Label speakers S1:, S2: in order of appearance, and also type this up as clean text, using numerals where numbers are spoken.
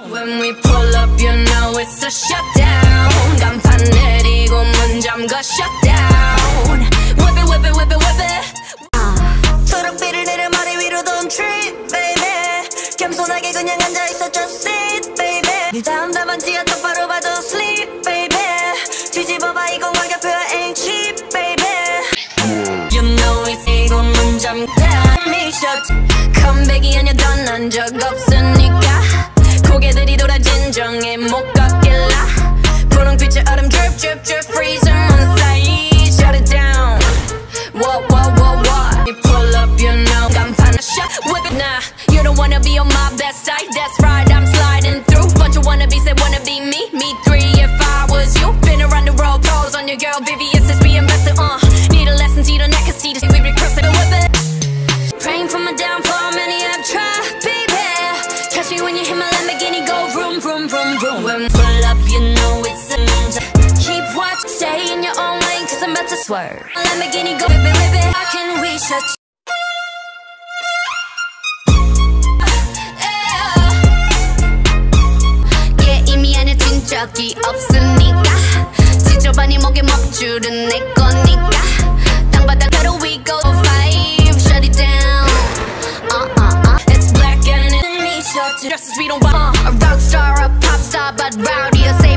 S1: When we pull up, you know it's a shutdown. 간판 내리고 문 잠가 shutdown. Whip it, whip it, whip it, whip it. 초록빛을 내려 머리 위로 don't trip, baby. 겸손하게 그냥 앉아있어 just sit, baby. 네 다음 답안지야 똑바로 봐도 sleep, baby. 뒤집어봐 이건 가격표야 ain't cheap, baby. You know it's 이건 문 잠가 미션. 컴백이 아니야 떠난 적 없으니까. 고개들이 돌아 진정해 못 걷길라. 분홍빛의 얼음 drip drip drip freezing on side. Shut it down. What what what what? You pull up you know 간판 shot whip it. Nah, you don't wanna be on my best side. That's right, I'm sliding through. Bunch of wannabes that wanna be me. Me three if I was you. Been around the world, pose on your girl VVS is being invested. Need a lesson, see the neck and see the we recurse it whip it. Praying for my downfall, many have tried, baby. Catch me when you hit my Lamborghini, go vroom, vroom, vroom, vroom. When pull up, you know it's a ninja. Keep watch, stay in your own lane, cause I'm about to swerve. Lamborghini, go whip it, whip it. How can we shut you? Yeah, 이미 안에 진 적이 없으니까. 지저분이 목에 먹줄은 내 거니까. 땅바닥 가로 we go five, shut it down. It's black and it's me. Just as we don't want a rock star, a pop star, but rowdy. I say